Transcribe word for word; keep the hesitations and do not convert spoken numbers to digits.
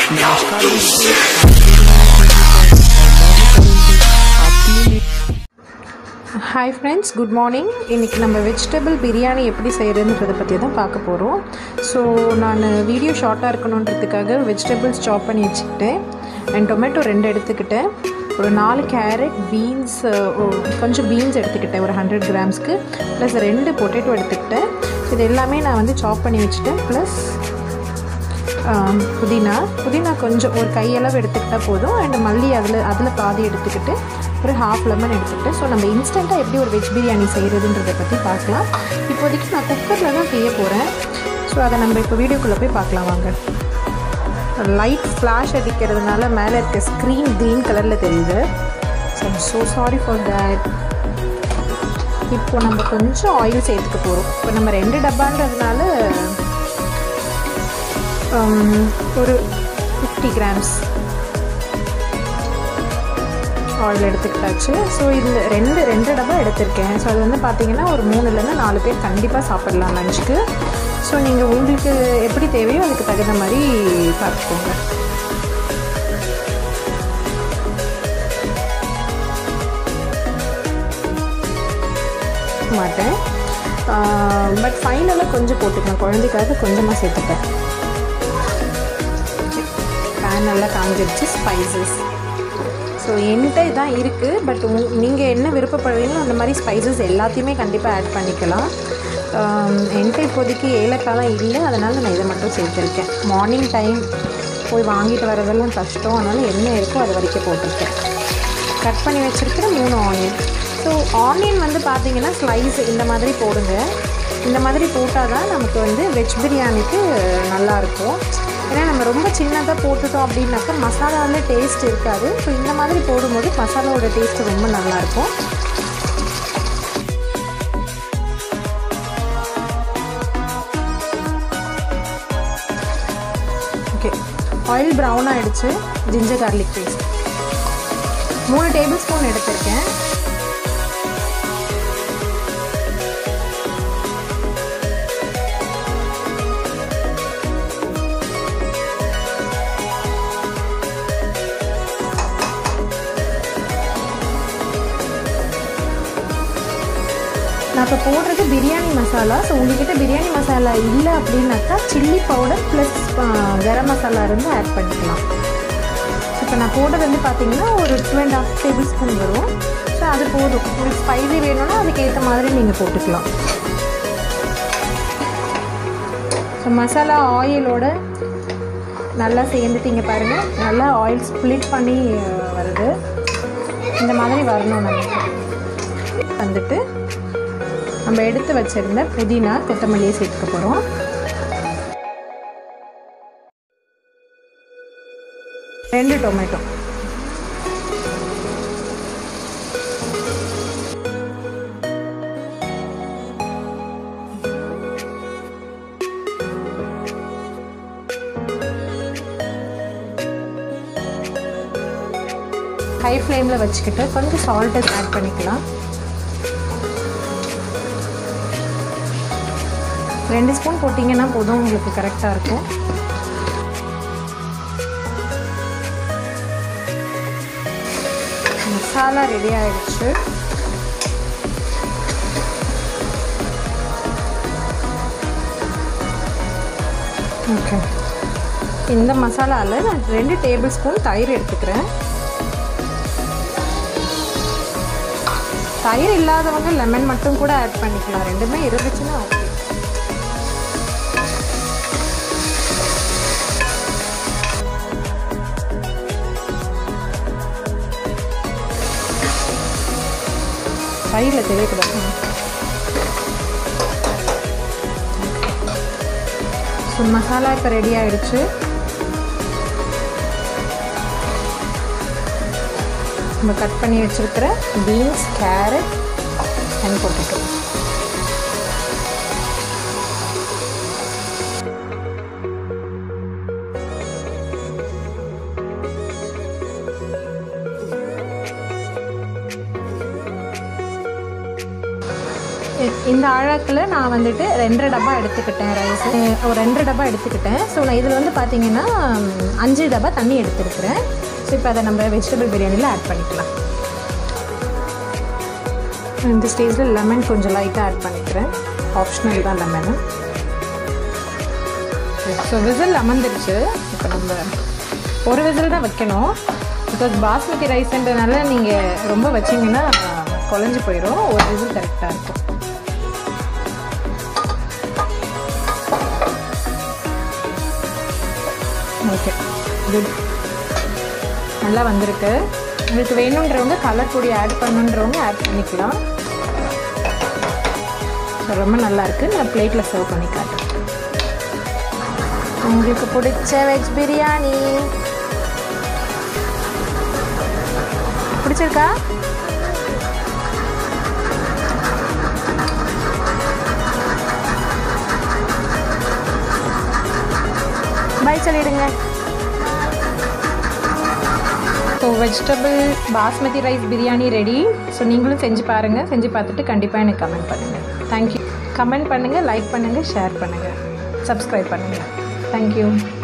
नमस्कार दोस्तों, hi friends, good morning. इनकी நம்ம வெஜிடபிள் பிரியாணி எப்படி செய்யறதுன்றத பத்தி தான் பார்க்க போறோம். சோ நான் வீடியோ ஷார்ட்டா இருக்கணும்ன்றதுக்காக வெஜிடபிள்ஸ் சாப் பண்ணி வச்சிட்டேன். அண்ட் டொமேட்டோ ரெண்டு எடுத்துக்கிட்டேன். ஒரு நாலு கேரட், பீன்ஸ், கொஞ்சம் பீன்ஸ் எடுத்துக்கிட்டேன் ஒரு ஹண்ட்ரட் கிராம்ஸ்க்கு. ப்ளஸ் ரெண்டு பொட்டேட்டோ எடுத்துக்கிட்டேன். இது எல்லாமே நான் வந்து சாப் பண்ணி வச்சுட்டேன். ப்ளஸ் புதினா புதினா கொஞ்சம் ஒரு கையளவு எடுத்துக்கிட்டால் போதும். அண்ட் மல்லி அதில் அதில் பாதி எடுத்துக்கிட்டு ஒரு ஹாஃப் லெமன் எடுத்துக்கிட்டு ஸோ நம்ம இன்ஸ்டண்ட்டாக எப்படி ஒரு வெஜ் பிரியாணி செய்கிறதுன்றதை பற்றி பார்க்கலாம். இப்போதைக்கு நான் குக்கரில் தான் செய்ய போகிறேன். ஸோ அதை நம்ம இப்போ வீடியோக்குள்ளே போய் பார்க்கலாம் வாங்க. லைட் ஃப்ளாஷ் அடிக்கிறதுனால மேலே இருக்க ஸ்க்ரீன் க்ரீன் கலரில் தெரியுது. So I'm so sorry for that. இப்போது நம்ம கொஞ்சம் ஆயில் சேர்த்துக்க போகிறோம். இப்போ நம்ம ரெண்டு டப்பான்றதுனால ஒரு ஃபிஃப்டி கிராம்ஸ் ஆயில் எடுத்துக்கிட்டாச்சு. ஸோ இதில் ரெண்டு ரெண்டு டப்பா எடுத்திருக்கேன். ஸோ அது வந்து பார்த்திங்கன்னா ஒரு மூணுலேருந்து நாலு பேர் கண்டிப்பாக சாப்பிட்லாம் லஞ்சுக்கு. ஸோ நீங்கள் உங்களுக்கு எப்படி தேவையோ அதுக்கு தகுந்த மாதிரி பார்த்துக்கோங்க. மாட்டேன் பட் ஃபைனலாக கொஞ்சம் போட்டுக்கலாம். குழந்தைக்காக கொஞ்சமாக சேர்த்துப்பேன். பேன் நல்லா காஞ்சிடுச்சு. ஸ்பைசஸ் ஸோ என்கிட்ட இதான் இருக்குது. பட் நீங்கள் என்ன விருப்பப்படுவீங்களோ அந்த மாதிரி ஸ்பைசஸ் எல்லாத்தையுமே கண்டிப்பாக ஆட் பண்ணிக்கலாம். என்கிட்ட இப்போதைக்கு ஏலக்காய்லாம் இல்லை, அதனால் நான் இதை மட்டும் சேர்த்துருக்கேன். மார்னிங் டைம் போய் வாங்கிட்டு வரதெல்லாம் கஷ்டம், அதனால் என்ன இருக்கோ அது வரைக்கும் போட்டிருக்கேன். கட் பண்ணி வச்சுருக்கிற மூணு ஆனியன். ஸோ ஆனியன் வந்து பார்த்திங்கன்னா ஸ்லைஸ் இந்த மாதிரி போடுங்க. இந்த மாதிரி போட்டால் தான் நமக்கு வந்து வெஜ் பிரியாணிக்கு நல்லாயிருக்கும். ஏன்னா நம்ம ரொம்ப சின்னதாக போட்டுட்டோம் அப்படின்னாக்கா மசாலாவில் டேஸ்ட் இருக்காது. ஸோ இந்த மாதிரி போடும்போது மசாலாவோட டேஸ்ட்டு ரொம்ப நல்லாயிருக்கும். ஓகே, ஆயில் ப்ரௌன் ஆகிடுச்சு. ஜிஞ்சர் கார்லிக் பேஸ்ட் மூணு டேபிள் ஸ்பூன் எடுத்திருக்கேன். நான் இப்போ போடுறது பிரியாணி மசாலா. ஸோ உங்கள்கிட்ட பிரியாணி மசாலா இல்லை அப்படின்னாக்கா chilli powder plus garam masala இருந்து ஆட் பண்ணிக்கலாம். இப்போ நான் போடுறது வந்து பார்த்திங்கன்னா ஒரு two and half tablespoon வரும். ஸோ அது போதும். உங்களுக்கு ஸ்பைசி வேணும்னா அதுக்கேற்ற மாதிரி நீங்கள் போட்டுக்கலாம். ஸோ மசாலா ஆயிலோட நல்லா சேர்ந்துட்டிங்க பாருங்கள். நல்லா ஆயில் ஸ்ப்ளிட் பண்ணி வருது. இந்த மாதிரி வரணும் நமக்கு. வந்துட்டு நம்ம எடுத்து வச்சிருந்த புதினா, கொத்தமல்லியை சேர்த்துக்க போகிறோம். ரெண்டு டொமேட்டோ. ஹை ஃப்ளேமில் வச்சுக்கிட்டு கொஞ்சம் சால்ட்டை ஆட் பண்ணிக்கலாம். ரெண்டு ஸ்பூன் போட்டிங்கன்னா போதும், உங்களுக்கு கரெக்டாக இருக்கும். மசாலா ரெடி ஆகிடுச்சு. ஓகே, இந்த மசாலாவில் நான் ரெண்டு டேபிள் ஸ்பூன் தயிர் எடுத்துக்கிறேன். தயிர் இல்லாதவங்க லெமன் மட்டும் கூட ஆட் பண்ணிக்கலாம். ரெண்டுமே இருந்துச்சுன்னா ஓகே. தயிரில் தெரியக்கூடாது. ஸோ மசாலா இப்போ ரெடி ஆகிடுச்சு. நம்ம கட் பண்ணி வச்சுருக்கிற பீன்ஸ், கேரட் அண்ட் பொட்டேட்டோ. இந்த ஆழாக்கில் நான் வந்துட்டு ரெண்டரை டப்பா எடுத்துக்கிட்டேன் ரைஸ், ஒரு ரெண்டரை டப்பா எடுத்துக்கிட்டேன். ஸோ நான் இதில் வந்து பார்த்திங்கன்னா அஞ்சு டப்பா தண்ணி எடுத்துருக்கிறேன். ஸோ இப்போ அதை நம்ம வெஜிடபிள் பிரியாணியில் ஆட் பண்ணிக்கலாம். இந்த ஸ்டேஜில் லெமன் கொஞ்சம் லைட்டாக ஆட் பண்ணிக்கிறேன், ஆப்ஷனல் தான் லெமனு. So whistle அமர்ந்துருச்சு. இப்போ நம்ம ஒரு விசில் தான் வைக்கணும், பிகாஸ் பாஸ்மதி ரைஸ்ன்றனால நீங்கள் ரொம்ப வச்சிங்கன்னா குழஞ்சி போயிடும். ஒரு விசில் கரெக்டாக இருக்கும். ஓகே, குட், நல்லா வந்திருக்கு. உங்களுக்கு வேணுன்றவங்க கலர் பொடி ஆட் பண்ணுன்றவங்க ஆட் பண்ணிக்கலாம். ஸோ ரொம்ப நல்லாயிருக்கு. நான் பிளேட்டில் சர்வ் பண்ணி காட்டுறேன். உங்களுக்கு பிடிச்ச வெஜ் பிரியாணி பிடிச்சிருக்கா? பாய் சொல்லிடுங்க. So vegetable basmati rice biryani ready. So நீங்களும் செஞ்சு பாருங்கள். செஞ்சு பார்த்துட்டு கண்டிப்பாக எனக்கு கமெண்ட் பண்ணுங்கள். தேங்க்யூ. கமெண்ட் பண்ணுங்கள், லைக் பண்ணுங்கள், ஷேர் பண்ணுங்கள், சப்ஸ்கிரைப் பண்ணுங்கள். தேங்க்யூ.